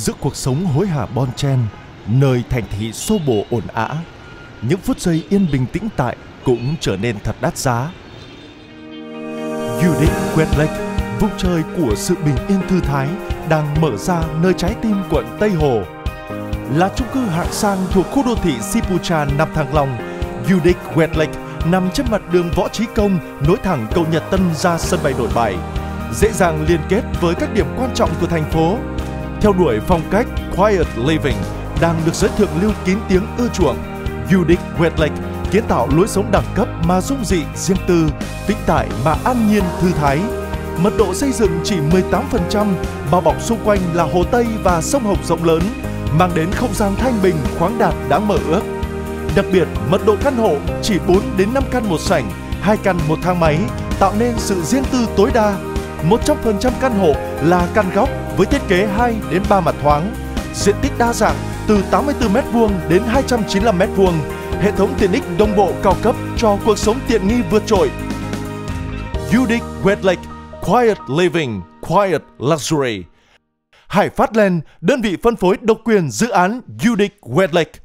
Giữa cuộc sống hối hả bon chen, nơi thành thị xô bồ ồn ào, những phút giây yên bình tĩnh tại cũng trở nên thật đắt giá. Udic Great Lake, vùng trời của sự bình yên thư thái, đang mở ra nơi trái tim quận Tây Hồ. Là chung cư hạng sang thuộc khu đô thị Sipucha, Nam Thăng Long, Udic Great Lake nằm trên mặt đường Võ Chí Công, nối thẳng cầu Nhật Tân ra sân bay Nội Bài, dễ dàng liên kết với các điểm quan trọng của thành phố. Theo đuổi phong cách Quiet Living đang được giới thượng lưu kín tiếng ưa chuộng, Udic Great Lake kiến tạo lối sống đẳng cấp mà dung dị, riêng tư, tĩnh tại mà an nhiên thư thái. Mật độ xây dựng chỉ 18%, bao bọc xung quanh là hồ Tây và sông Hồng rộng lớn, mang đến không gian thanh bình, khoáng đạt đáng mơ ước. Đặc biệt, mật độ căn hộ chỉ 4 đến 5 căn một sảnh, 2 căn một thang máy, tạo nên sự riêng tư tối đa. 100% căn hộ là căn góc với thiết kế 2 đến 3 mặt thoáng, diện tích đa dạng từ 84m² đến 295m², hệ thống tiện ích đồng bộ cao cấp cho cuộc sống tiện nghi vượt trội. Udic Great Lake, Quiet Living, Quiet Luxury. Hải Phát Land, đơn vị phân phối độc quyền dự án Udic Great Lake.